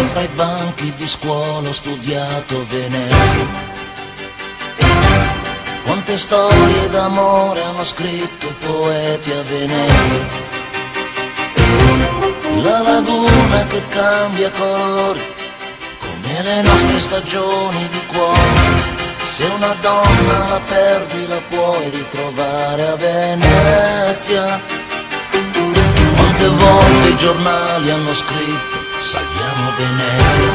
fra i banchi di scuola ho studiato Venezia. Quante storie d'amore hanno scritto i poeti a Venezia. La laguna che cambia colori come le nostre stagioni di cuore. Se una donna la perdi la puoi ritrovare a Venezia. Quante volte i giornali hanno scritto salviamo Venezia.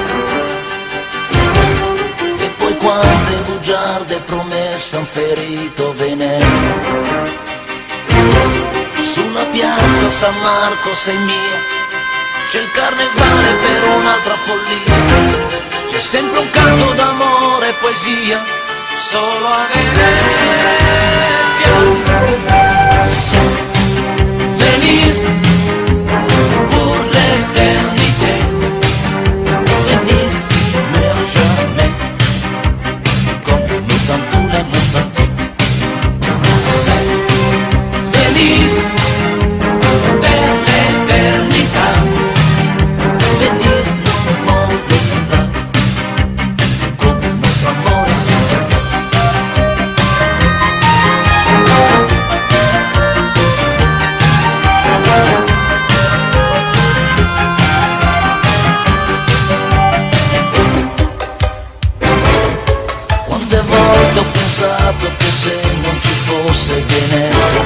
E poi quante bugiarde promesse han ferito Venezia. Sulla piazza San Marco sei mia, c'è il carnevale per un'altra follia. C'è sempre un canto d'amore e poesia solo a Venezia. Venise pour l'éternité. Venise qui meurt jamais, comme nous dans tous les mondes entiers. C'est Venise per l'éternità. Venise non morirà, come il nostro amore senza te. Quante volte ho pensato che se non ci fosse Venezia,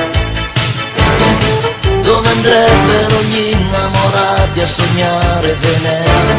dove andrebbero gli innamorati a sognare Venezia?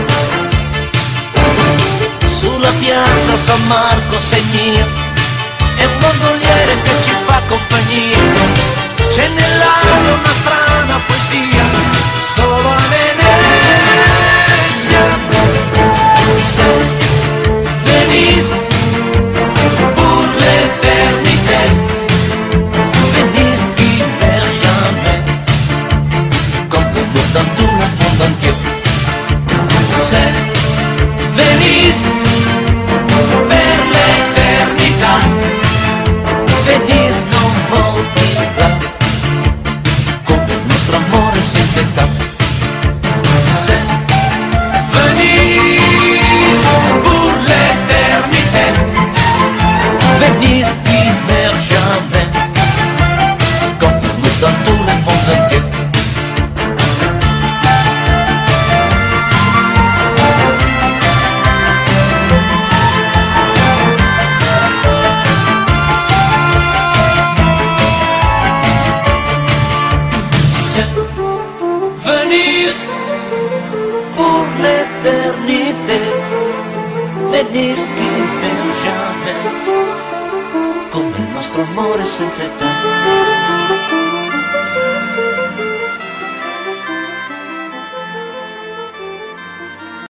Sulla piazza San Marco sei mia, è un gondoliere che ci fa compagnia. C'è nell'aria una strana poesia solo a Venezia. C'est Venise pour l'éternité. Venise qui meurt jamais, comme nous dans tout le monde entier. C'est Venise per l'éternità. Venise non morirà, come il nostro amore senza età. C'est Venise pour l'éternité. Venise qui meurt jamais, comme nous dans tout le monde entier. C'est Venise pour l'éternité. Venise qui meurt jamais, come il nostro amore senza età.